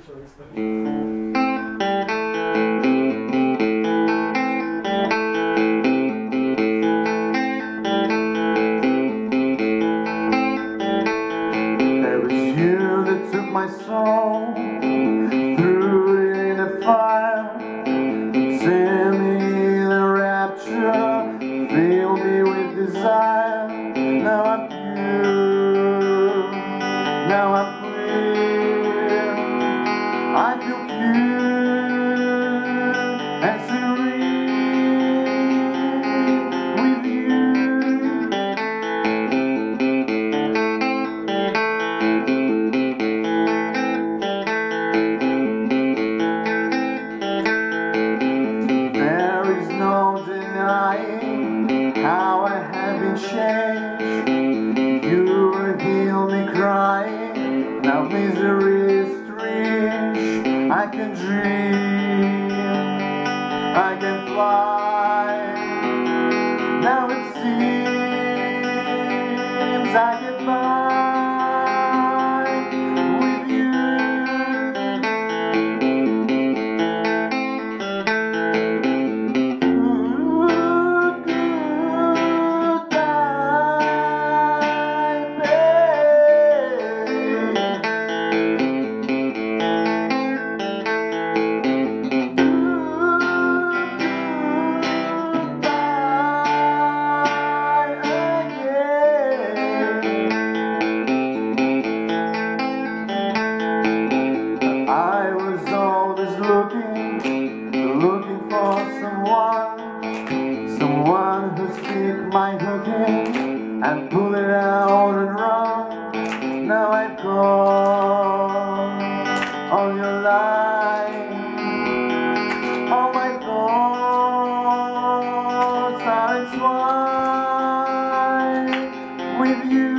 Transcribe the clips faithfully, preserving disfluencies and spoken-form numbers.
My soul, threw it in a fire, send me the rapture, fill me with desire. Now I'm pure, now I'm clear, I feel pure and serene with you. How I have been changed. You will heal me crying. Now misery is strange. I can dream, I can fly. Now it seems I get by with you. Looking for someone, someone who'll stick my hook in and pull it out and run. Now I'm caught on your line. All my thoughts are entwined with you.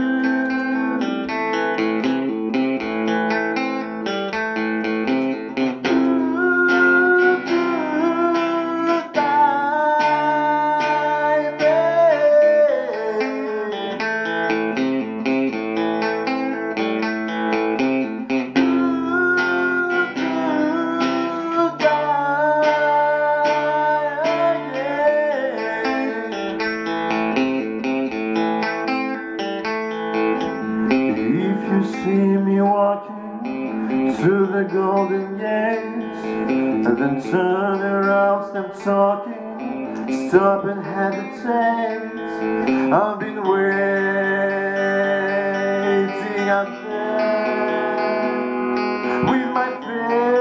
See me walking to the golden gates, and then turn around, stop talking, stop and hesitate. I've been waiting out there with my face